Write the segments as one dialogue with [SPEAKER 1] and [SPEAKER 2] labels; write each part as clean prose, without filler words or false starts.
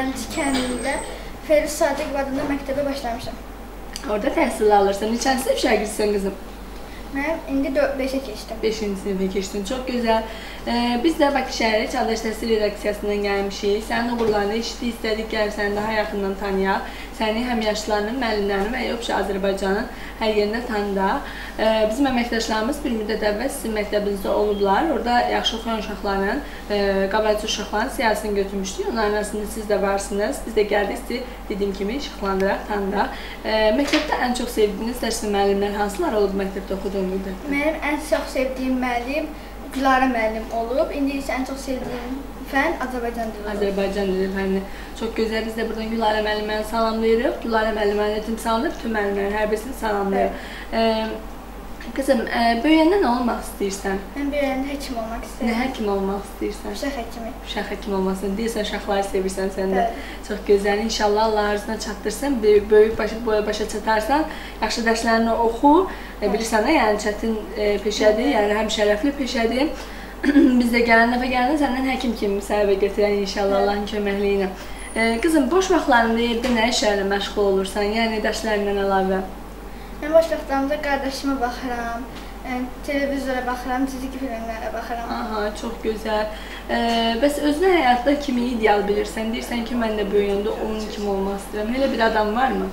[SPEAKER 1] Tikənində Fəriz Sadiq adında məktəbə başlamışam.
[SPEAKER 2] Orada təhsil alırsan. Neçənci sinif şagirdsən qızım?
[SPEAKER 1] Mən indi 5-ə keçdim.
[SPEAKER 2] 5-ci sinifə keçdin. Çox gözəl. Biz də Bakı şəhəri Çağdaş Təhsil Redaksiyasından gəlmişik. Sənin uğurlarını eşitdik, istədik gəlib səni daha yaxından tanıyaq. Səni həm yaşlılarının, müəllimlərinin və yoxsa Azərbaycanın hər yerində tanıdaq. Bizim əməkdaşlarımız bir müddət əvvəl sizin məktəbinizdə olublar. Orada yaxşı oxuyan uşaqların, qabalıcı uşaqların siyasətini götürmüşdük. Onların arasında siz də varsınız. Biz də gəldik sizi dediyim kimi işıqlandıraq, tanıdaq. Məktəbdə ən çox sevdiyiniz dərs və müəllimlər hansılar olub məktəbdə oxuduğun müddətdə?
[SPEAKER 1] Mənim ən çox sevdiyim müəllim Gülarə müəllim olub. İndi isə ən çox sevdiyim fən Azərbaycan dili olub.
[SPEAKER 2] Azərbaycan dili fənni. Çox gözəl. Biz də buradan Gülarə müəlliməni salamlayırıq. Gülarə müəlliməni timsallayıb bütün müəllimlərin hər birisini salamlayırıq. Qızım, böyüyəndə nə olmaq istəyirsən?
[SPEAKER 1] Mən böyüyəndə həkim olmaq istəyirəm.
[SPEAKER 2] Nə həkim olmaq istəyirsən?
[SPEAKER 1] Uşaq həkimi.
[SPEAKER 2] Uşaq həkimi olmasın. Deyirsən, uşaqları sevirsən sən də. Çox gözəl. İnşallah Allah arzuna çatdırsın. Böyük başa çatarsan, yaxşı dərslərini oxu. Bilirsən də, yəni çətin peşədir, yəni həm şərəfli peşədir. Biz də gələn dəfə gələndə səndən həkim kimi müsahibə götürən inşallah Allahın köməkliyi ilə. Qızım, boş vaxtlarında evdə nə işlərlə məşğul olursan? Yəni dərslərindən əlavə?
[SPEAKER 1] Mən boş vaxtlarımda qardaşıma baxıram, televizora baxıram, cizgi filmlərə baxıram.
[SPEAKER 2] Aha, çox gözəl. Bəs özünə həyatda kimi ideal bilirsən? Deyirsən ki, mən də böyüyəndə onun kimi olmaq istəyirəm. Elə bir adam varmı?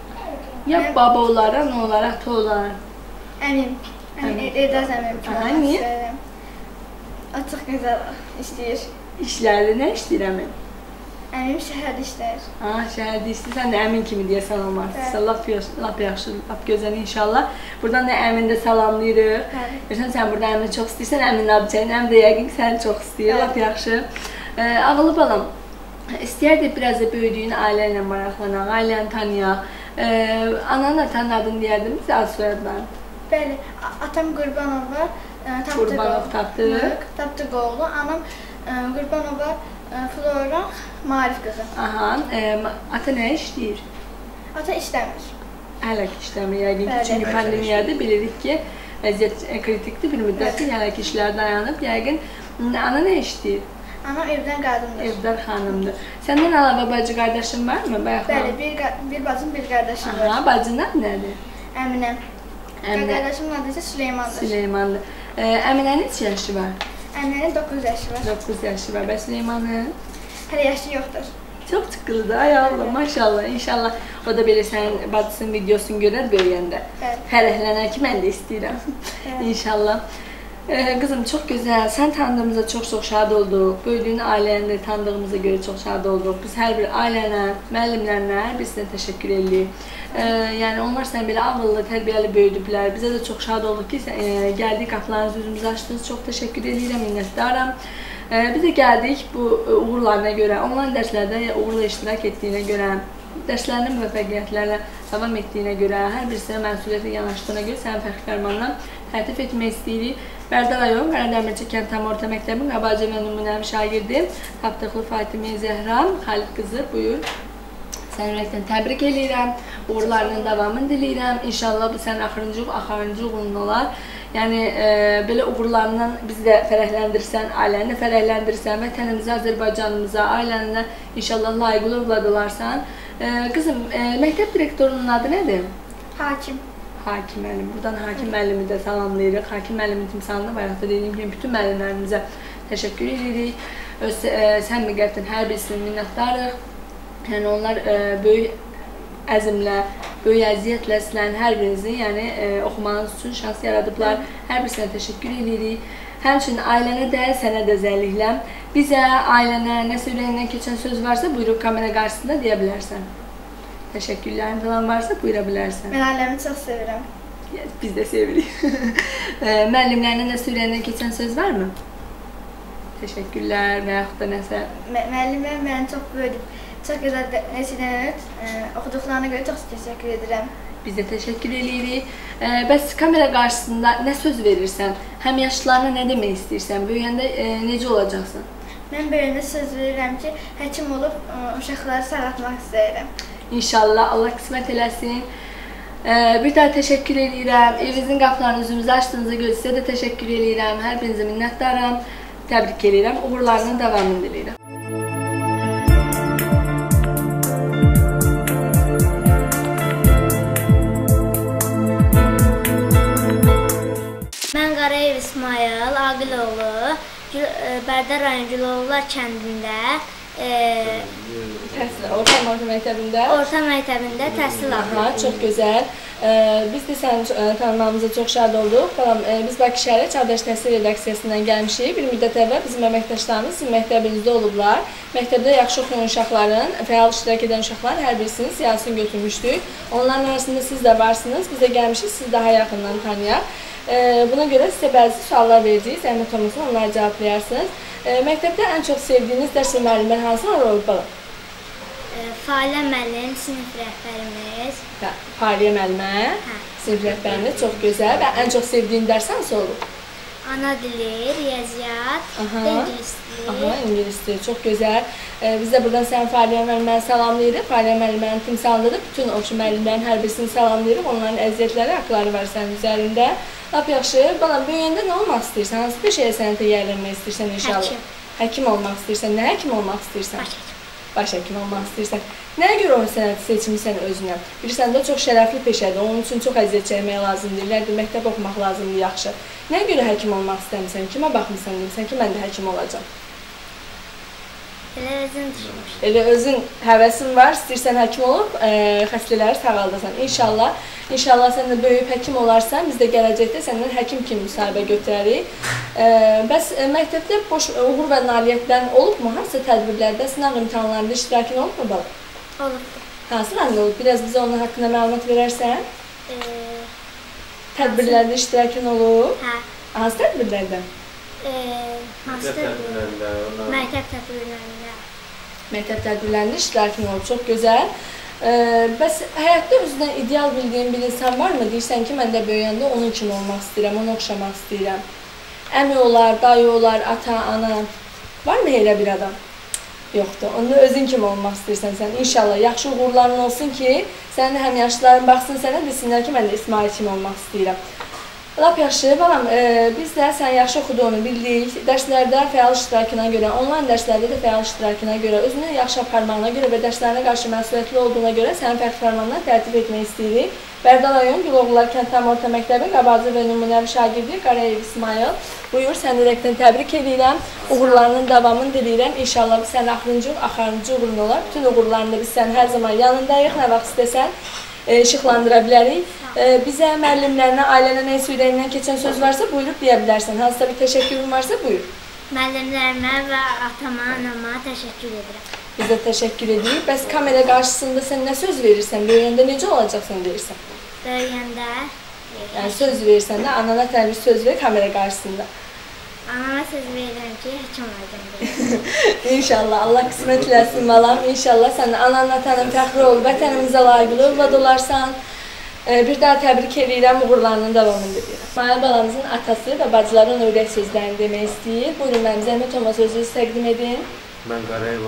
[SPEAKER 2] Ya baba olaraq, nə olaraq, ata olaraq?
[SPEAKER 1] Əmim. Erdaz əmim kimi olmaq istəyirəm. O çox gözəl işləyir.
[SPEAKER 2] İşlərdə nə işləyir əmin?
[SPEAKER 1] Əmim şəhərdə işləyir.
[SPEAKER 2] Şəhərdə işləyir. Sən də əmin kimi deyəsən olmaq istəyirsən. Lap yaxşı, lap gözəl inşallah. Buradan da əmini də salamlayırıq. Sən burada əmini çox istəyirsən, əminin adı çəyin. Əm də yəqin səni çox istəyir, lap yaxşı. Ağılı balam, istəyərdik biraz da böyüdüyün ailə ilə maraqlanaq, ailəni tanıyaq. Ananın atanın adını deyərdim, bizə ad soyadlar.
[SPEAKER 1] Bəli, atam Qurbanov var.
[SPEAKER 2] Qurbanov Tapdıq.
[SPEAKER 1] Tapdıq oğlu. Anam Qurbanova Flora Maarif qızı.
[SPEAKER 2] Aha, ata nə işləyir?
[SPEAKER 1] Ata işləmir.
[SPEAKER 2] Hələ ki işləmir, yəqin ki, çünki pandemiyada bilirik ki, vəziyyət kritikdir, bir müddətdir, hələ ki işlər dayanıb, yəqin. Ana nə işləyir?
[SPEAKER 1] Anam evdən qadındır.
[SPEAKER 2] Evdən xanımdır. Səndən əlavə bacı qardaşın varmı?
[SPEAKER 1] Bəli, bir bacım, bir qardaşım var.
[SPEAKER 2] Aha, bacının adı nədir?
[SPEAKER 1] Əminəm. Qardaşımın adı isə Süleymandır.
[SPEAKER 2] Süleymandır. Əminənin neçə yaşı var?
[SPEAKER 1] Əminənin 9 yaşı var.
[SPEAKER 2] 9 yaşı var. Bəs Süleymanın?
[SPEAKER 1] Hələ yaşı yoxdur.
[SPEAKER 2] Çox çıxılıdır, ay Allah, maşallah, inşallah. O da belə sənin bacısının videosunu görər böyüyəndə. Fərəhlənər ki, mən də istəyirəm. İnşallah. Qızım, çox gözəl. Sən tanıdığımıza çox-çox şad olduq. Böyüdüyün ailəni də tanıdığımıza görə çox şad olduq. Biz hər bir ailənə, müəllimlərinə, hər birisinə təşəkkür edirik. Yəni, onlar səni belə ağıllı, tərbiyəli böyüdüblər. Bizə də çox şad olduq ki, gəldik, qapılarınızı, üzümüzü açdınız. Çox təşəkkür edirəm, minnətdaram. Biz də gəldik bu uğurlarına görə, onlayn dərslərdə uğurla iştirak etdiyinə görə, dərslərinin müvəffəqiyyətlərlə davam etdiyinə görə, hər birisinə məsuliyyətlə yanaşdığına görə sənin fəxri fərmanla tərtib etmək istəyirik. Bərdə rayon Qaradəmirçi Kənd Tam Orta Məktəbinin qabaqcıl və nümunəvi şagirdi Tapdıqlı Fatimə Zəhra Xalid qızı, buyur. Səni ürəkdən təbrik edirəm, uğurlarının davamını diləyirəm. İnşallah bu sənin axırıncı uğurun olar. Yəni, belə uğurlarından bizi də fərəhləndirsən, ailəni də fərəhləndirsən, vətənimizə, Azərbaycanımıza, ailənə inşallah layiqli övladılarsan. Qızım, məktəb direktorunun adı nədir?
[SPEAKER 1] Hakim.
[SPEAKER 2] Hakim müəllim. Buradan Hakim müəllimi də salamlayırıq. Hakim müəllimin timsalını bayaqda dediyim kimi bütün müəllimlərimizə təşəkkür edirik. Sən müqəddin hər birisini minnətdarıq. Yəni, onlar böyük əzmlə, böyük əziyyətlə sizlərin hər birinizi oxumanız üçün şans yaradıblar. Hər birisinə təşəkkür edirik. Həmçinin ailənə də, sənə də zəllikləm. Bizə, ailənə, nəsə ürəyindən keçən söz varsa, buyurub kamera qarşısında deyə bilərsən. Təşəkkürlərin falan varsa, buyura bilərsən.
[SPEAKER 1] Mən ailəmi çox sevirəm.
[SPEAKER 2] Biz də sevirik. Müəllimlərinə nəsə ürəyindən keçən söz varmı? Təşəkkürlər və yaxud da nəsə?
[SPEAKER 1] Müəllimlər məni çox böyüdüb. Çox gözəl nəsilənət, oxuduqlarına görə çox təşəkkür edirəm.
[SPEAKER 2] Biz də təşəkkür edirik. Bəs kamera qarşısında nə söz verirsən? Həm yaşlılarına nə demək istəyirsən? Böyüyəndə necə olacaqsın?
[SPEAKER 1] Mən böyüyəndə söz verirəm ki, həkim olub uşaqları sağaltmaq istəyirəm.
[SPEAKER 2] İnşallah, Allah qismət eləsin. Bir daha təşəkkür edirəm. Evinizin qapılarını üzümüzü açdığınıza görə sizə də təşəkkür edirəm. Hər birinizə minnətdaram. Təbrik edirəm. Uğurlarının davamını diləyirəm.
[SPEAKER 3] İsmail Aqiloğlu, Bərdər rayon Güloğlular kəndində orta məktəbində təhsil aldım.
[SPEAKER 2] Çox gözəl. Biz də səni tanımağımıza çox şad olduq. Biz Bakı şəhəri Çağdaş Təhsil Redaksiyasından gəlmişik. Bir müddət əvvəl bizim əməkdaşlarımız sizin məktəbinizdə olublar. Məktəbdə yaxşı oxuyan uşaqların, fəal iştirak edən uşaqların hər birisinin siyasını götürmüşdük. Onların arasında siz də varsınız. Biz də gəlmişik sizi daha yaxından tanıyaq. Buna görə sizə bəzi suallar verəcəyik. Zəhmət olmasın, onları cavablayarsınız. Məktəbdə ən çox sevdiyiniz dərs və müəllimlər hansılar olub bala?
[SPEAKER 3] Failə müəllim, sinif rəhbərimiz.
[SPEAKER 2] Failə müəllimə, sinif rəhbərimiz, çox gözəl. Və ən çox sevdiyin dərs hansı olub?
[SPEAKER 3] Ana dili, riyaziyyat, ingilis dili.
[SPEAKER 2] İngilis dili, çox gözəl. Biz də buradan sənin Failə müəlliməni salamlayırıq. Failə müəllimənin timsalındadır. Bütün oxşu müəllimlərin hər birisini salamlayırıq. Onların əziyyətləri, haqları var sənin üzərində. Lap yaxşı. Bana böyüyəndə nə olmaq istəyirsən? Hansı bir şeyə sənətə yiyələnmək istəyirsən inşallah? Həkim olmaq istəyirsən. Nə həkim olmaq istəyirsən? Baş həkim olmaq istəyirsən. Nəyə görə o sənəti seçmisən özünə? Bilirsən də çox şərəfli peşədir. Onun üçün çox əziyyət çəkmək lazımdır. İlərdə məktəb oxumaq lazımdır, yaxşı. Nəyə görə həkim olmaq istəmirsən? Kimə baxmısan demirsən ki, mən də həkim olacağam?
[SPEAKER 3] Elə özün düşünmüşəm.
[SPEAKER 2] Elə özün həvəsin var, istəyirsən həkim olub, xəstələri sağaldasan. İnşallah sən də böyüyüb həkim olarsan, biz də gələcəkdə səndən həkim kimi müsahibə götürərik. Bəs məktəbdə boş uğur və nailiyyətlərin olubmu? Hansı tədbirlərdə, sınav imtahanlarında iştirakın olubmu bala?
[SPEAKER 3] Olubdur.
[SPEAKER 2] Hansılarında olub? Biraz bizə onun haqqında məlumat verərsən? Tədbirlərdə iştirakın olub?
[SPEAKER 3] Hə.
[SPEAKER 2] Hansı tədbirlərdə?
[SPEAKER 3] Məktəb tədbirlərində.
[SPEAKER 2] Məktəb tədbirlərində iştirakın olub, çox gözəl. Bəs həyatda özündən ideal bildiyin bir insan varmı? Deyirsən ki, mən də böyüyəndə onun kimi olmaq istəyirəm, onu oxşamaq istəyirəm. Əmi olar, dayı olar, ata, ana. Varmı elə bir adam? Yoxdur. Onda özün kimi olmaq istəyirsən sən. İnşallah yaxşı uğurların olsun ki, sənin həmyaşlıların baxsın sənə, desinlər ki, mən də İsmail kimi olmaq istəyirəm. Lap yaxşı, balam, biz də sən yaxşı oxuduğunu bildik. Dərslərdə fəal iştirakına görə, onlayn dərslərdə də fəal iştirakına görə, özünü yaxşı aparmağına görə və dərslərinə qarşı məsuliyyətli olduğuna görə sənin fərq fərmanından tərtib etmək istəyirik. Bərdər rayon Güloğlular Kənd Tam Orta Məktəbi qabaqcıl və nümunəvi şagirdi Qarayev İsmail. Buyur, səni ürəkdən təbrik edirəm. Uğurlarının davamını diləyirəm. İnşallah biz sənin axırıncı uğurun olar. Bütün uğurlarında biz sənin hər zaman yanındayıq. Nə vaxt istəsən işıqlandıra bilərik. Bizə, müəllimlərinə, ailənə nə ürəyindən keçən söz varsa buyurub deyə bilərsən. Hansısa bir təşəkkürün varsa buyur.
[SPEAKER 3] Müəllimlərimə və atama, anama təşəkkür edirəm.
[SPEAKER 2] Biz də təşəkkür edirik. Bəs kamera qarşısında sən nə söz verirsən? Böyüyəndə necə olacaqsan deyirsən?
[SPEAKER 3] Böyüyəndə?
[SPEAKER 2] Yəni söz verirsən də, anana təbii söz ver kamera qarşısında.
[SPEAKER 3] Anama söz verirəm ki, həkim olacağım deyirəm.
[SPEAKER 2] İnşallah, Allah qismət eləsin balam. İnşallah sən anan, atanın fəxri ol, vətənimizə layiqli övlad olarsan. Bir daha təbrik edirəm, uğurlarının davamını edirəm. İsmail balamızın atası və bacıları ona ürək sözlərini demək istəyir. Buyurun, mənim zəhmət olma sözünüzü təqdim edin.
[SPEAKER 4] Mən Qarayev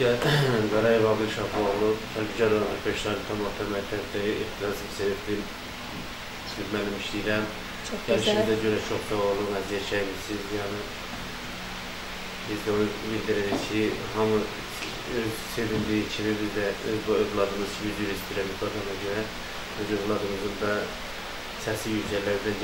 [SPEAKER 4] Aqil Şapoğlu, Kəlbicər rayon Peşləri Tam Orta Məktəbdə ixtilası sevdim, mənim işləyirəm. Gəlişimizə görə çox sağ olun, əziyyət çəkmişsiniz. Yəni, biz də onu bildiririk ki, hamı öz sevindiyi kimi biz də öz övladımız kimi üzür istəyirəm ifadana görə. Öz övladımızın da səsi yüksəklərdən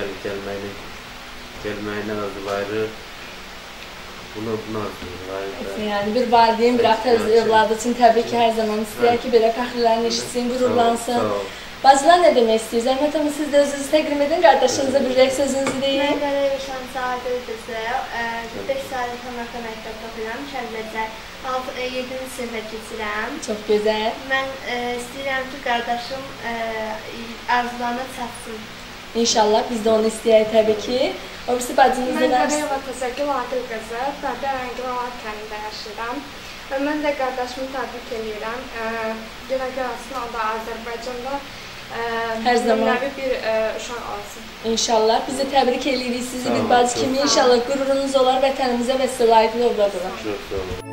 [SPEAKER 4] gəlməyinə arzulayırıq. Bunu arzulayırıq.
[SPEAKER 2] Yəni, bir valideyn, bir ata övladı üçün təbii ki, hər zaman istəyər ki, belə fəxrlərini eşitsin, qürurlansın. Bacılar nə demək istəyir? Zəhmət hanım, siz də özünüzü təqdim edin, qardaşınıza bir rək sözünüzü deyin.
[SPEAKER 1] Mən Qarayev Şansəli qızı, 5 saylı Tam Orta Məktəbdə oxuyuram, Şəblədə 7-ci sinifə keçirəm.
[SPEAKER 2] Çox gözəl.
[SPEAKER 1] Mən istəyirəm ki, qardaşım arzularına çatsın.
[SPEAKER 2] İnşallah, biz də onu istəyək təbii ki. O birisi bacınızda
[SPEAKER 5] Mən Qarayev Təsəkkül Aqil qızı, Bərdər rayon Güloğlular kəndində yaşayıram. Mən də qardaşımı təbrik edirəm. Gələcək o da Azərbaycanda nümunəvi bir uşaq olsun.
[SPEAKER 2] İnşallah. Biz də təbrik edirik sizi bir bacı kimi. İnşallah qürurunuz olar, vətənimizə və sizə layiqli övlad olar.
[SPEAKER 4] Çox sağ olun.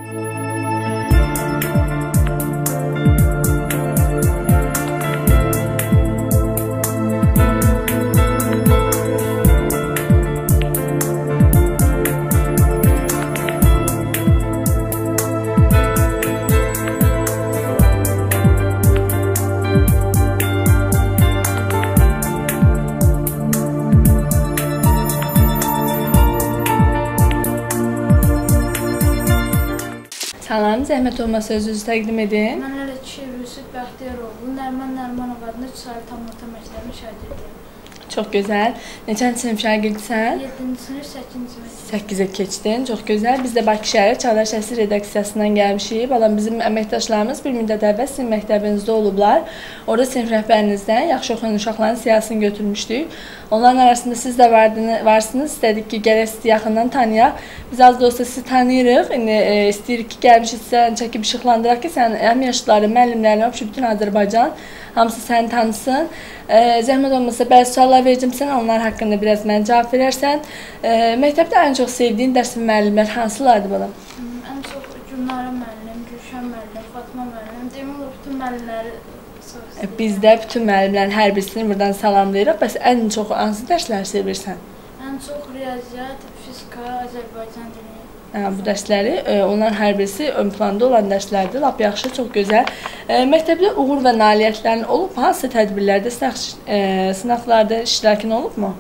[SPEAKER 2] Xanım, zəhmət olmasa özünüzü təqdim edin.
[SPEAKER 3] Mən elə ki, Yusuf Bəxtiyaroğlu, Nərman Nərmanov adında İsrail Tam Orta Məktəbinin şagirdiyəm.
[SPEAKER 2] Çox gözəl. Neçənci sinif şagirdisən?
[SPEAKER 3] 7-ci sinif, 8-ci sinif.
[SPEAKER 2] 8-ə keçdin. Çox gözəl. Biz də Bakı şəhər Çağdaş Təhsil redaksiyasından gəlmişik. Balam, bizim əməkdaşlarımız bir müddət əvvəl sizin məktəbinizdə olublar. Orada sinif rəhbərinizdən yaxşı oxuyan uşaqların siyasını götürmüşdük. Onların arasında siz də varsınız. İstədik ki, gələk sizi yaxından tanıyaq. Biz az da olsa sizi tanıyırıq. İndi istəyirik ki, gəlmişik sən çəkib işıqlandıraq ki, sən əmyaşları, müəllimlərini, bütün Azərbaycan hamısı səni tanısın. Zəhmət olmasa bəzi suallar verəcəm sənə, onlar haqqında biraz mənə cavab verərsən. Məktəbdə ən çox sevdiyin dərs və müəllimlər hansılardır balam?
[SPEAKER 3] Ən çox Gülnara müəllim, Gülşən müəllim, Fatma müəllim, demək olar bütün müəllimləri çox istəyirəm.
[SPEAKER 2] Biz də bütün müəllimlərin hər birisini buradan salamlayırıq. Bəs ən çox hansı dərsləri sevirsən?
[SPEAKER 3] Ən çox riyaziyyat, fizika, Azərbaycan dili.
[SPEAKER 2] Bu dərsləri, onların hər birisi ön planda olan dərslərdir. Lap yaxşı, çox gözəl. Məktəbdə uğur və nailiyyətlərin olub, hansı tədbirlərdə, sınaqlarda iştirakın olubmu?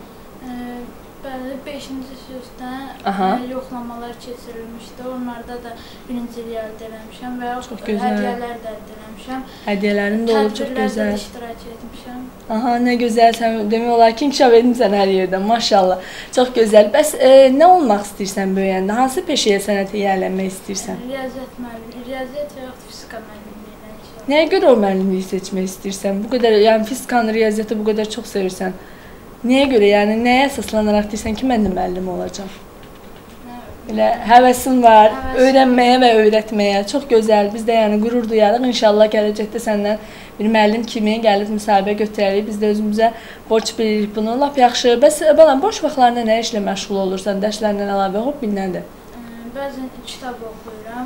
[SPEAKER 3] Bəli, 5-ci sinifdən yoxlamalar keçirilmişdi. Onlarda da birinciliyi əldə eləmişəm və hədiyyələr də əldə eləmişəm.
[SPEAKER 2] Hədiyyələrin də olub, çox gözəl.
[SPEAKER 3] Tədbirlərdə iştirak etmişəm.
[SPEAKER 2] Aha, nə gözəl, sən demək olar ki, inkişaf etmişsən hər yerdən, maşallah. Çox gözəl. Bəs nə olmaq istəyirsən böyüyəndə? Hansı peşəyə, sənətə yiyələnmək istəyirsən?
[SPEAKER 3] Riyaziyyat müəllimi, riyaziyyat və yaxud fizika müəllimliyinə inşallah.
[SPEAKER 2] Nəyə görə o müəllimliyi seçmək istəyirsən? Bu qədər, yəni fizikanı, riyaziyyatı bu qədər çox sevirsən. Nəyə görə, yəni nəyə əsaslanaraq deyirsən ki, mən də müəllim olacağam? Elə həvəsin var, öyrənməyə və öyrətməyə. Çox gözəl. Biz də yəni qürur duyarıq. İnşallah gələcəkdə səndən bir müəllim kimi gəlib müsahibə götürərik. Biz də özümüzə borc bilirik bunu. Lap yaxşı. Bəs balam, boş vaxtlarında nə işlə məşğul olursan? Dərslərdən əlavə hobbi nədir?
[SPEAKER 3] Bəzən kitab oxuyuram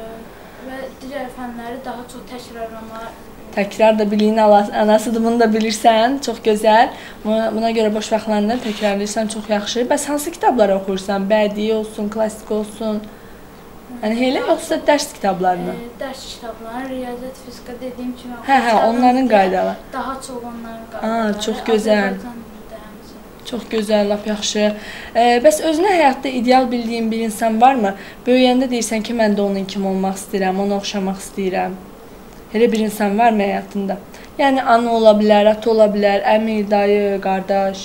[SPEAKER 3] və digər fənləri daha çox təkrarlamağa.
[SPEAKER 2] Təkrar da biliyin anasıdır, bunu da bilirsən. Çox gözəl. Buna görə boş vaxtlarında təkrarlayırsan, çox yaxşı. Bəs hansı kitabları oxuyursan? Bədii olsun, klassik olsun? Yəni elə yoxsa dərs kitablarını?
[SPEAKER 3] Dərs kitabları, riyaziyyat, fizika dediyim kimi.
[SPEAKER 2] Hə, onların qaydaları.
[SPEAKER 3] Daha çox onların qaydaları.
[SPEAKER 2] Çox gözəl. Çox gözəl, lap yaxşı. Bəs özünə həyatda ideal bildiyin bir insan varmı? Böyüyəndə deyirsən ki, mən də onun kimi olmaq istəyirəm, ona oxşamaq istəyirəm. Elə bir insan varmı həyatında? Yəni, ana ola bilər, ata ola bilər, əmi, dayı, qardaş.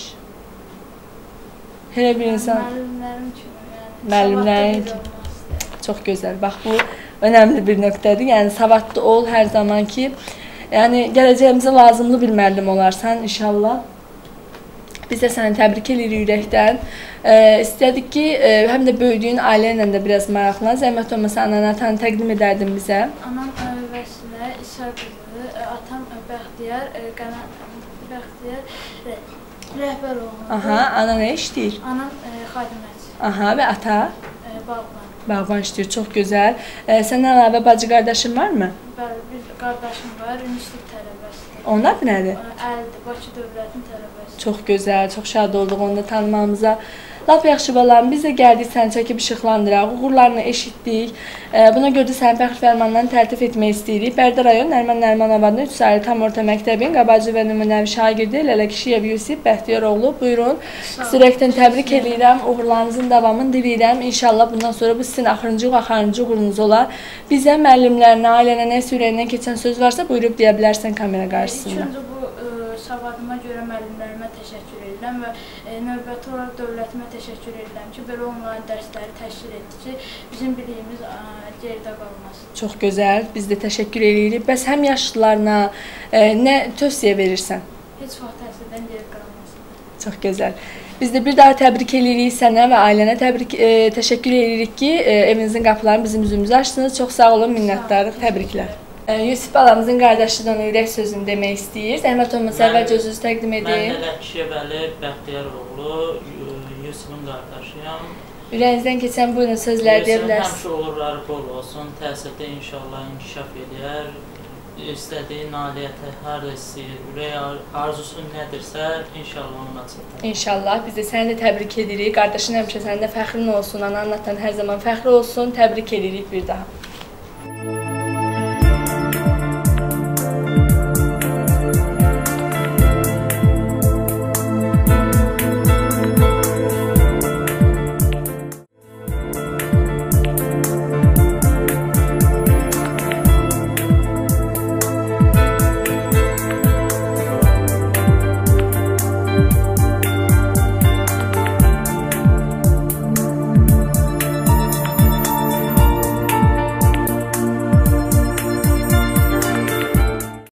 [SPEAKER 2] Elə bir insan.
[SPEAKER 3] Müəllimlərim kimi.
[SPEAKER 2] Müəllimlərin kimi. Çox gözəl. Bax, bu önəmli bir nöqtədir. Yəni, savadlı ol hər zaman ki, yəni, gələcəyimizə lazımlı bir müəllim olarsan, inşallah. Biz də səni təbrik edirik ürəkdən. İstədik ki, həm də böyüdüyün ailə ilə də biraz maraqlan. Zəhmət olmasa ananı, atanı təqdim edərdin bizə.
[SPEAKER 3] Anam Vəsilə, İsa qızı, atam Bəxtiyar, Rəhbəroğlu.
[SPEAKER 2] Aha, ana nə işləyir?
[SPEAKER 3] Anam xadiməçi.
[SPEAKER 2] Aha, və ata?
[SPEAKER 3] Bağban.
[SPEAKER 2] Bağban işləyir, çox gözəl. Səndən əlavə bacı qardaşın varmı?
[SPEAKER 3] Bəli, bir qardaşım var, universitet tələbəsidir.
[SPEAKER 2] Onlar nədir?
[SPEAKER 3] Əldir, Bakı Dövlətin tələbəsi.
[SPEAKER 2] Çox gözəl, çox şad olduq onu da tanımağımıza. Lap yaxşı balam, biz də gəldik səni çəkib işıqlandıraq, uğurlarını eşitdik. Buna görə də səni fəxr fərmanlarını tərtib etmək istəyirik. Bərdə rayon Nərman Nərmanov adında 3 saylı tam orta məktəbin qabaqcı və nümunəvi şagirdi Lələkişiyev Yusif Bəxtiyaroğlu. Buyurun, sizlərdən təbrik edirəm, uğurlarınızın davamını diləyirəm. İnşallah bundan sonra bu sizin axırıncı uğurunuz olar. Bizə, müəllimlərinə, ailənə, nəsə ürəyindən keçən söz varsa buyurub deyə bilərsən kamera qarşısında.
[SPEAKER 3] İlk öncə bu savadıma görə müəllimlərimə təşəkkür edirəm və növbəti olaraq dövlətimə təşəkkür edirəm ki, belə onlayn dərsləri təşkil etdi ki, bizim biliyimiz geridə qalmasın.
[SPEAKER 2] Çox gözəl, biz də təşəkkür edirik. Bəs həm yaşlılarına nə tövsiyə verirsən?
[SPEAKER 3] Heç vaxt təhsildən geri qalmasın.
[SPEAKER 2] Çox gözəl. Biz də bir daha təbrik edirik sənə və ailənə təşəkkür edirik ki, evinizin qapılarını bizim üzümüzə açdınız. Çox sağ olun, minnətdarıq, təbriklər. Yusif balamızın qardaşı da onun ürək sözünü demək istəyir. Zəhmət olmasa əvvəlcə özünüzü təqdim edin.
[SPEAKER 6] Mən Lələkişiyev Bəxtiyaroğlu, Yusifin qardaşıyam.
[SPEAKER 2] Ürəyinizdən keçən buyurun sözlər deyə bilərsiniz.
[SPEAKER 6] Həmişə uğurları bol olsun, təhsildə inşallah inkişaf edər. İstədiyi nailiyyətə harada istəyir, ürək arzusu nədirsə, inşallah ona çatır.
[SPEAKER 2] İnşallah, biz də səni də təbrik edirik. Qardaşın həmişə səndə fəxrin olsun, ananın atan hər zaman fəxri olsun. Təbrik edirik bir daha.